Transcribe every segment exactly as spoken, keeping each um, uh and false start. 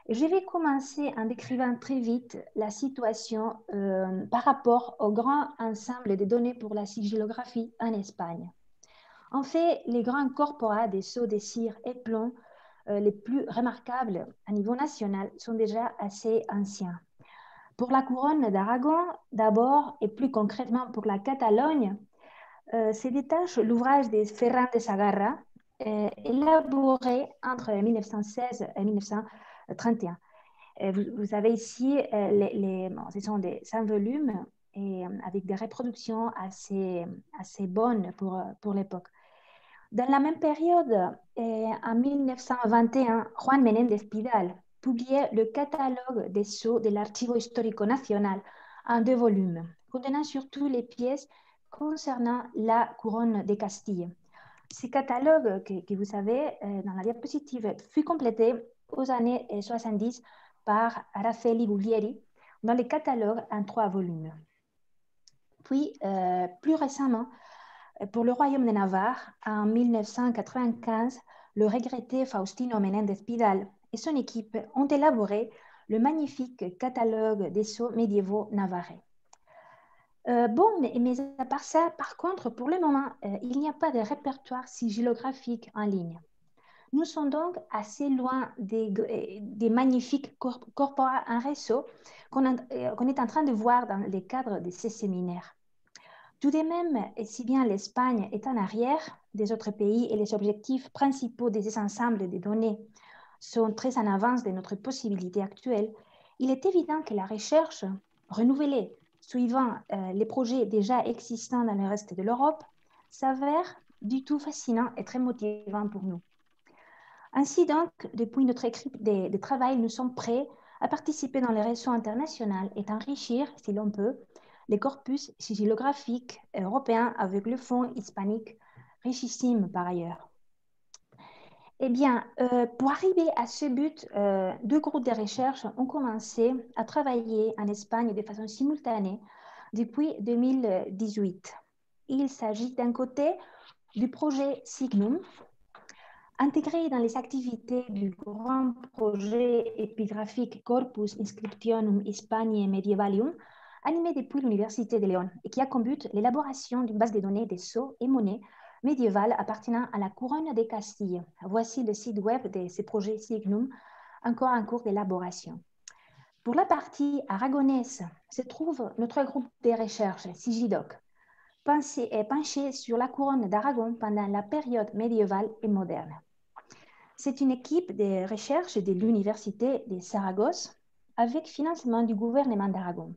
Et je vais commencer en décrivant très vite la situation euh, par rapport au grand ensemble des données pour la sigillographie en Espagne. En fait, les grands corporats des sceaux de cire et plomb euh, les plus remarquables à niveau national sont déjà assez anciens. Pour la couronne d'Aragon, d'abord, et plus concrètement pour la Catalogne, euh, se détache l'ouvrage de Ferran de Sagarra, euh, élaboré entre mille neuf cent seize et mille neuf cent trente et un. Euh, vous, vous, avez ici, euh, les, les, bon, ce sont des cinq volumes et, euh, avec des reproductions assez, assez bonnes pour, pour l'époque. Dans la même période, euh, en mille neuf cent vingt et un, Juan Menéndez Pidal publiait le catalogue des sceaux de l'Archivo Histórico Nacional en deux volumes, contenant surtout les pièces concernant la couronne de Castille. Ce catalogue, que, que vous savez euh, dans la diapositive, fut complété aux années soixante-dix par Raffaele Guglieri dans le catalogue en trois volumes. Puis, euh, plus récemment, pour le royaume de Navarre, en mille neuf cent quatre-vingt-quinze, le regretté Faustino Menéndez Pidal et son équipe ont élaboré le magnifique catalogue des sceaux médiévaux navarrais. Euh, bon, mais, mais à part ça, par contre, pour le moment, euh, il n'y a pas de répertoire sigillographique en ligne. Nous sommes donc assez loin des, des magnifiques corp corpora en réseau qu'on qu'on est en train de voir dans le cadre de ces séminaires. Tout de même, et si bien l'Espagne est en arrière des autres pays et les objectifs principaux des ensembles de données sont très en avance de notre possibilité actuelle, il est évident que la recherche renouvelée suivant euh, les projets déjà existants dans le reste de l'Europe s'avère du tout fascinant et très motivant pour nous. Ainsi donc, depuis notre équipe de, de travail, nous sommes prêts à participer dans les réseaux internationaux et enrichir, si l'on peut, les corpus sigillographiques européens avec le fonds hispanique, richissime par ailleurs. Eh bien, euh, pour arriver à ce but, euh, deux groupes de recherche ont commencé à travailler en Espagne de façon simultanée depuis deux mille dix-huit. Il s'agit d'un côté du projet Signum, intégré dans les activités du grand projet épigraphique Corpus Inscriptionum Hispaniae Medievalium, animé depuis l'Université de Léon, et qui a comme but l'élaboration d'une base de données des sceaux et monnaies médiévales appartenant à la couronne des Castilles. Voici le site web de ce projet Signum, encore en cours d'élaboration. Pour la partie aragonaise se trouve notre groupe de recherche, Sigidoc, penché sur la couronne d'Aragon pendant la période médiévale et moderne. C'est une équipe de recherche de l'Université de Saragosse avec financement du gouvernement d'Aragon.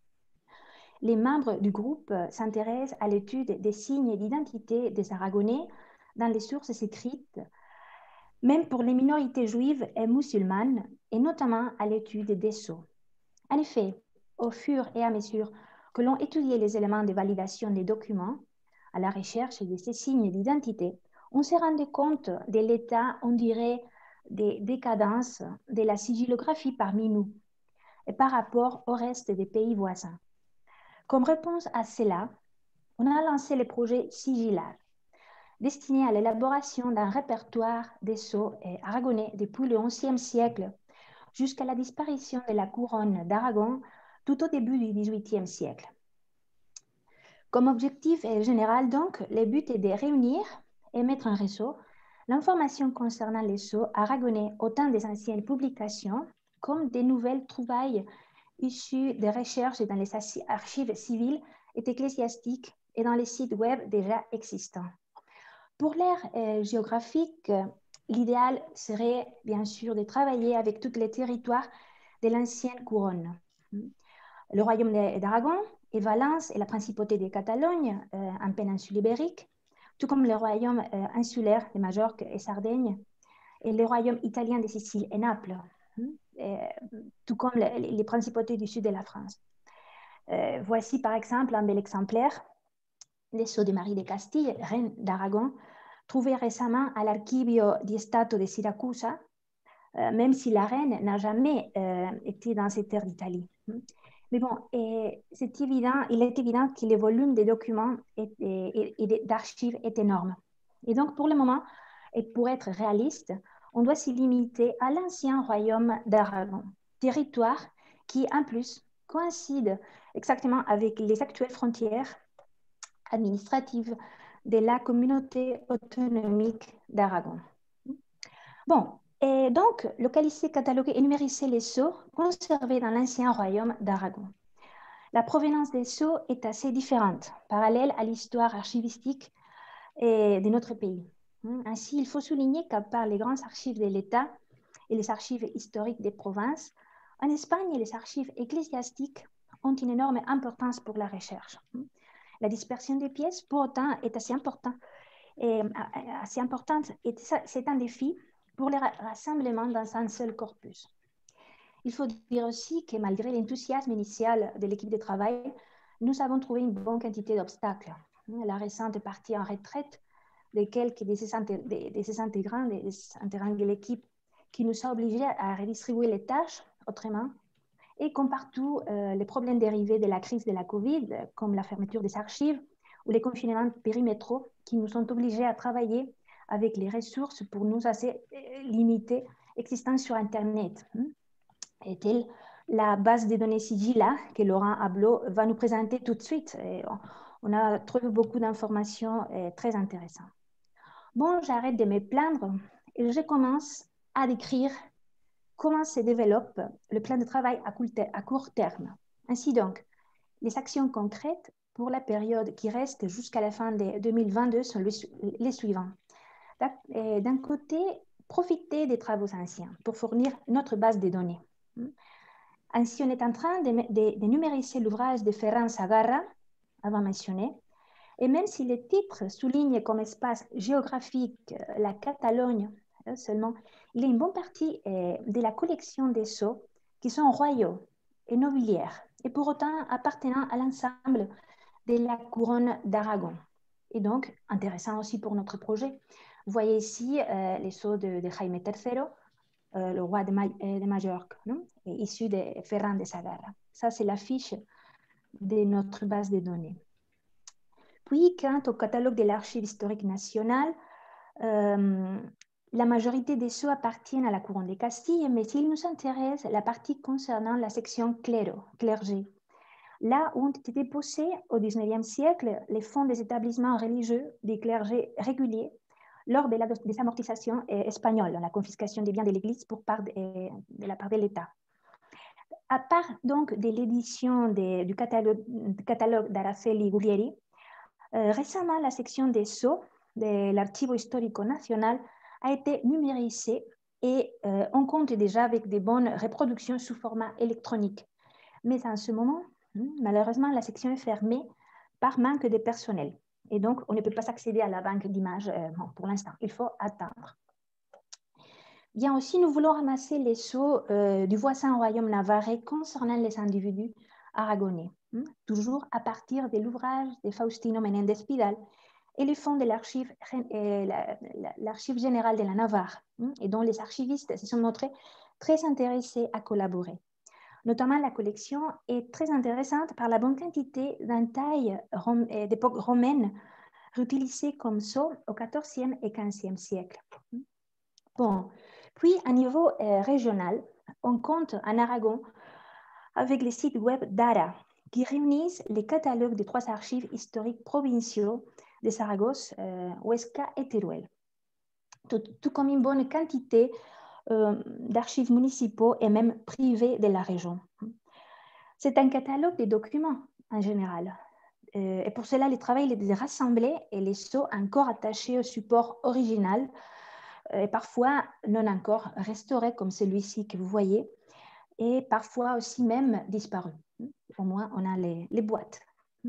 Les membres du groupe s'intéressent à l'étude des signes d'identité des Aragonais dans les sources écrites, même pour les minorités juives et musulmanes, et notamment à l'étude des sceaux. En effet, au fur et à mesure que l'on étudiait les éléments de validation des documents, à la recherche de ces signes d'identité, on s'est rendu compte de l'état, on dirait, de décadence de la sigillographie parmi nous et par rapport au reste des pays voisins. Comme réponse à cela, on a lancé le projet Sigilal, destiné à l'élaboration d'un répertoire des sceaux aragonais depuis le onzième siècle jusqu'à la disparition de la couronne d'Aragon tout au début du dix-huitième siècle. Comme objectif général, donc, le but est de réunir et mettre en réseau l'information concernant les sceaux aragonais, autant des anciennes publications comme des nouvelles trouvailles issues des recherches dans les archives civiles et ecclésiastiques et dans les sites web déjà existants. Pour l'ère euh, géographique, l'idéal serait bien sûr de travailler avec tous les territoires de l'ancienne couronne. Le royaume d'Aragon et Valence et la principauté de Catalogne euh, en péninsule ibérique, tout comme le royaume euh, insulaire de Majorque et Sardaigne et le royaume italien de Sicile et Naples, euh, tout comme les, les principautés du sud de la France. Euh, voici par exemple un bel exemplaire des sceaux de Marie de Castille, reine d'Aragon, trouvé récemment à l'Archivio di Stato de Siracusa, euh, même si la reine n'a jamais euh, été dans ces terres d'Italie. Mais bon, c'est évident, il est évident que le volume des documents et, et, et d'archives est énorme. Et donc, pour le moment, et pour être réaliste, on doit s'y limiter à l'ancien royaume d'Aragon, territoire qui, en plus, coïncide exactement avec les actuelles frontières administratives de la communauté autonomique d'Aragon. Bon, et donc, localiser, cataloguer et numériser les sceaux conservés dans l'ancien royaume d'Aragon. La provenance des sceaux est assez différente, parallèle à l'histoire archivistique de notre pays. Ainsi, il faut souligner qu'à part les grandes archives de l'État et les archives historiques des provinces, en Espagne, les archives ecclésiastiques ont une énorme importance pour la recherche. La dispersion des pièces, pour autant, est assez importante et, assez importante et c'est un défi pour les rassemblements dans un seul corpus. Il faut dire aussi que malgré l'enthousiasme initial de l'équipe de travail, nous avons trouvé une bonne quantité d'obstacles. La récente partie en retraite de quelques de ces, de, de ces intégrants, des intégrants de l'équipe, qui nous a obligés à redistribuer les tâches autrement. Et comme partout, euh, les problèmes dérivés de la crise de la Covid, comme la fermeture des archives ou les confinements périmétraux, qui nous ont obligés à travailler avec les ressources pour nous assez limitées existant sur Internet. Est-elle la base de données Sigilla que Laurent Ablot va nous présenter tout de suite. Et on a trouvé beaucoup d'informations très intéressantes. Bon, j'arrête de me plaindre et je commence à décrire comment se développe le plan de travail à court terme. Ainsi donc, les actions concrètes pour la période qui reste jusqu'à la fin de deux mille vingt-deux sont les suivants. D'un côté, profiter des travaux anciens pour fournir notre base de données. Ainsi, on est en train de, de, de numériser l'ouvrage de Ferran Sagarra, avant mentionné, et même si le titre souligne comme espace géographique la Catalogne seulement, il y a une bonne partie de la collection des sceaux qui sont royaux et nobiliaires, et pour autant appartenant à l'ensemble de la couronne d'Aragon, et donc intéressant aussi pour notre projet. Vous voyez ici euh, les sceaux de, de Jaime tercero, Euh, le roi de, Ma de Majorque, non? Et issu de Ferran de Sagarra. Ça, c'est la fiche de notre base de données. Puis, quant au catalogue de l'Archive historique nationale, euh, la majorité des sceaux appartiennent à la couronne de Castille, mais il nous intéresse la partie concernant la section cléro, clergé. Là où ont été déposés au dix-neuvième siècle les fonds des établissements religieux des clergés réguliers lors de la désamortisation espagnole, la confiscation des biens de l'Église pour part de, de la part de l'État. À part donc de l'édition du catalogue, catalogue d'Araceli Guglieri, euh, récemment la section des sceaux de l'Archivo Histórico Nacional a été numérisée et euh, on compte déjà avec de bonnes reproductions sous format électronique. Mais en ce moment, malheureusement, la section est fermée par manque de personnel. Et donc, on ne peut pas accéder à la banque d'images euh, bon, pour l'instant. Il faut attendre. Bien aussi, nous voulons ramasser les sceaux euh, du voisin royaume navarrais concernant les individus aragonais, hein, toujours à partir de l'ouvrage de Faustino Menéndez Pidal et les fonds de l'archive euh, l'archive générale de la Navarre, hein, et dont les archivistes se sont montrés très intéressés à collaborer. Notamment, la collection est très intéressante par la bonne quantité d'entailles rom d'époque romaine réutilisées comme sceaux au quatorzième et quinzième siècle. Bon, puis à niveau euh, régional, on compte en Aragon avec les sites web d'Ara qui réunissent les catalogues des trois archives historiques provinciaux de Saragosse, euh, Huesca et Teruel, tout, tout comme une bonne quantité euh, d'archives municipaux et même privés de la région. C'est un catalogue de documents en général. Euh, et pour cela, le travail est de rassembler et les sceaux encore attachés au support original et parfois non encore restaurés comme celui-ci que vous voyez et parfois aussi même disparus. Au moins, on a les, les boîtes.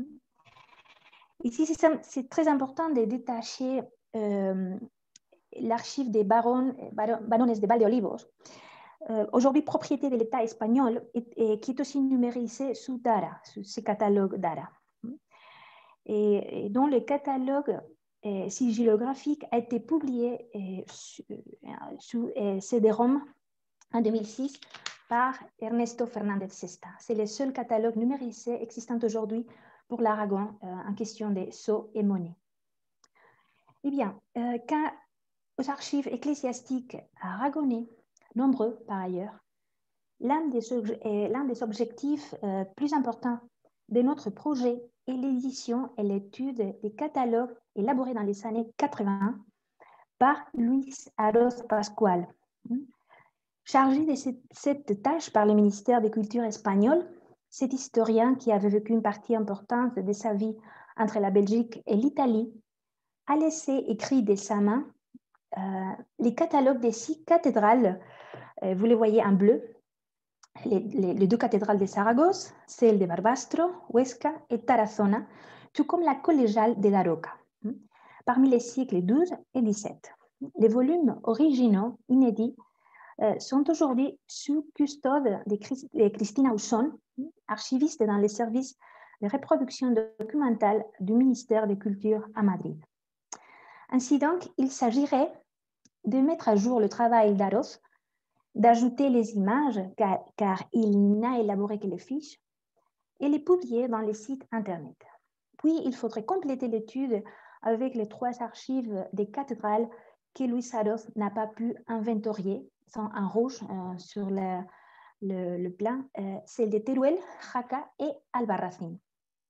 Ici, c'est très important de détacher euh, l'archive des baron, baron, barones de Valdeolivos, euh, aujourd'hui propriété de l'État espagnol et, et qui est aussi numérisé sous Dara, sous ce catalogue Dara. Et, et dont le catalogue euh, sigillographique a été publié euh, sous euh, C D-ROM en deux mille six par Ernesto Fernández Sesta. C'est le seul catalogue numérisé existant aujourd'hui pour l'Aragon euh, en question des sceaux et monnaies. Eh bien, euh, quand aux archives ecclésiastiques aragonais, nombreux par ailleurs, l'un des, l'un des objectifs euh, plus importants de notre projet est l'édition et l'étude des catalogues élaborés dans les années quatre-vingts par Luis Aroz Pascual. Chargé de cette, cette tâche par le ministère des Cultures espagnol, cet historien qui avait vécu une partie importante de sa vie entre la Belgique et l'Italie a laissé écrit de sa main euh, les catalogues des six cathédrales, euh, vous les voyez en bleu, les, les, les deux cathédrales de Saragosse, celle de Barbastro, Huesca et Tarazona, tout comme la collégiale de Daroca, parmi les siècles douze et dix-sept. Les volumes originaux, inédits, euh, sont aujourd'hui sous custode de, Christ, de Cristina Usson, archiviste dans les services de reproduction documentale du ministère des Cultures à Madrid. Ainsi donc, il s'agirait de mettre à jour le travail d'Aroz, d'ajouter les images, car, car il n'a élaboré que les fiches, et les publier dans les sites Internet. Puis, il faudrait compléter l'étude avec les trois archives des cathédrales que Luis Aroz n'a pas pu inventorier, sont en rouge euh, sur le, le, le plan, euh, celles de Teruel, Jaca et Albarracín.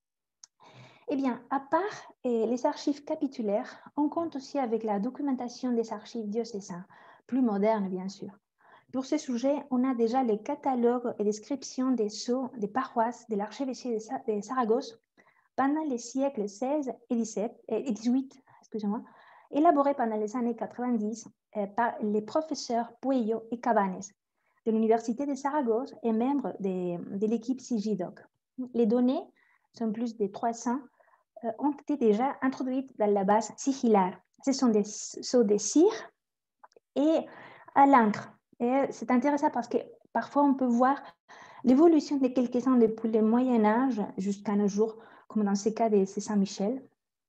Eh bien, à part eh, les archives capitulaires, on compte aussi avec la documentation des archives diocésaines, plus modernes bien sûr. Pour ce sujet, on a déjà les catalogues et descriptions des sceaux des paroisses de l'archevêché de Saragosse pendant les siècles seize et dix-sept, et dix-huit, excusez-moi, élaborés pendant les années quatre-vingt-dix eh, par les professeurs Puello et Cabanes de l'Université de Saragosse et membres de, de l'équipe Sigidoc. Les données sont plus de trois cents euh, ont été déjà introduites dans la base sigillaire. Ce sont des sceaux de cire et à l'encre. Et c'est intéressant parce que parfois on peut voir l'évolution de quelques-uns depuis le Moyen-Âge jusqu'à nos jours, comme dans ce cas de Saint-Michel,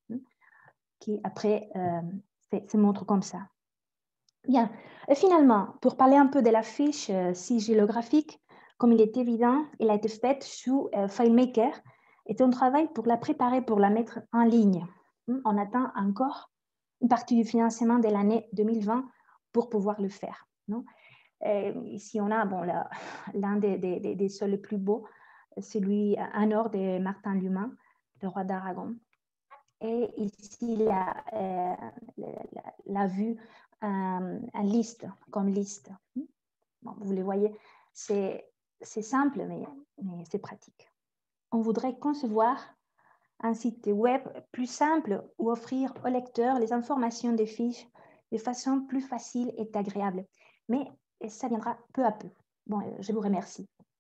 qui après euh, se montre comme ça. Bien, et finalement, pour parler un peu de la fiche euh, sigillographique, comme il est évident, elle a été faite sous euh, FileMaker et on travaille pour la préparer, pour la mettre en ligne. On attend encore une partie du financement de l'année deux mille vingt pour pouvoir le faire. Non? Et ici, on a bon, l'un des, des, des sols les plus beaux, celui en or de Martin Lumin, le roi d'Aragon. Et ici, la, euh, la, la, la vue en, en liste, comme liste. Bon, vous les voyez, c'est simple, mais, mais c'est pratique. On voudrait concevoir un site web plus simple ou offrir au lecteur les informations des fiches de façon plus facile et agréable. Mais ça viendra peu à peu. Bon, je vous remercie.